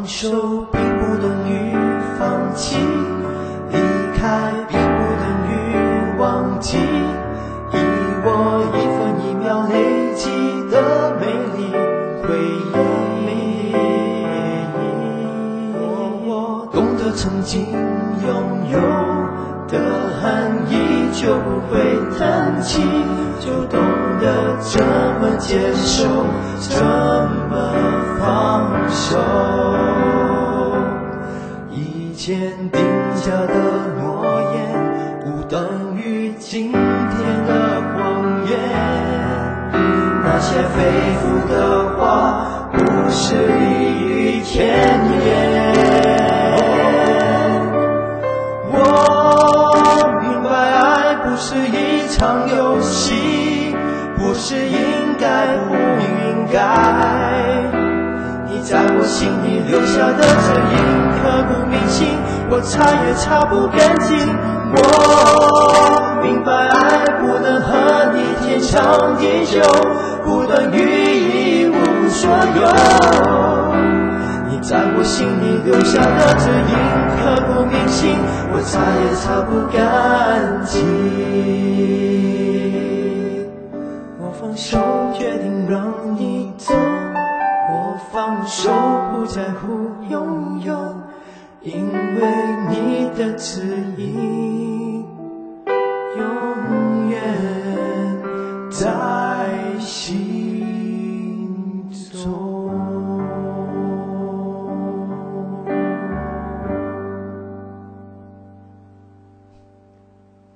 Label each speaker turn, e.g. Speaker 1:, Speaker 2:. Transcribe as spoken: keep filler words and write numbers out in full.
Speaker 1: 手并不等于放弃，离开并不等于忘记，以我一分一秒累积的美丽回忆。我懂得曾经拥有的含义，就不会叹气，就懂得怎么接受，怎么放手。以前定下的诺言，不等于今天的谎言。那些肺腑的话，不是溢于甜言。我明白，爱不是一场游戏，不是应该不应该。你在我心里留下的指印，刻骨铭心，我擦也擦不干净。我明白，爱不能和你天长地久，不等于一无所有。你在我心里留下的指印，刻骨铭心，我擦也擦不干净。我放手，决定让你走。我放手，不在乎拥有，因为你的指引。